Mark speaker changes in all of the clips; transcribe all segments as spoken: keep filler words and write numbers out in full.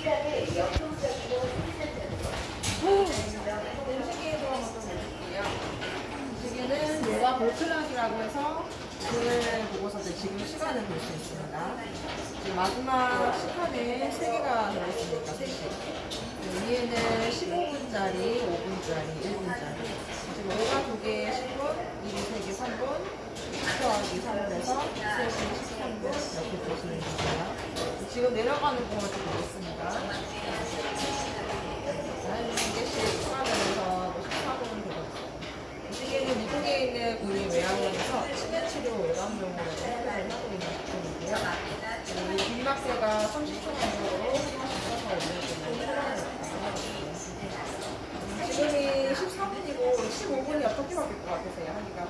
Speaker 1: 시계도 한번 좀 볼게요. 시계는 얘가 볼클락이라고 해서 그걸 보고서 지금 시간을 볼 수 있습니다. 지금 마지막 시간에 세 개가 들어있으니까 세 개. 위에는 십오 분짜리, 오 분짜리, 일 분짜리. 지금 오가 두 개 십 분, 일이 세 개 삼 분, 일 더하기 삼 분에서 세 시 십삼 분 이렇게 보시면 됩니다. 지금 내려가는 공을 좀 보겠습니다. 한 개씩 추가되면서 십사 분 되거든요. 이 시계는 미국에 있는 우리 외양원에서 치매치료 외관용으로 사용을 하고 있는 제품이고요. 이 뒷막대가 삼십 초 정도로 맞춰서 올려주는 지금이 십사 분이고 십오 분이 어떻게 바뀔 것 같으세요? 하기가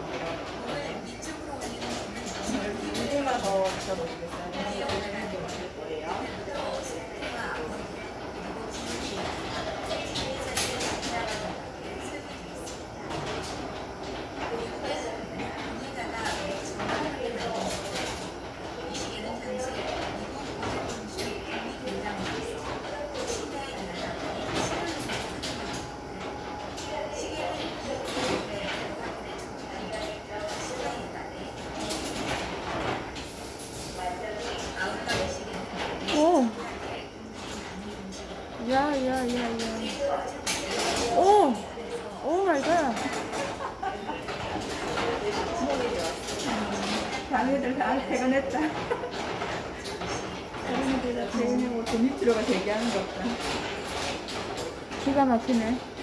Speaker 1: 이 분만 더 지켜보시겠어요? 이렇게 바뀔 거예요.
Speaker 2: 오! 야, 야, 야, 야. 오! 오 마이 갓. 자네들 다 퇴근했다. 자네들 다 퇴근하고 또 밑으로가 대기하는 것 같다. 기가 막히네.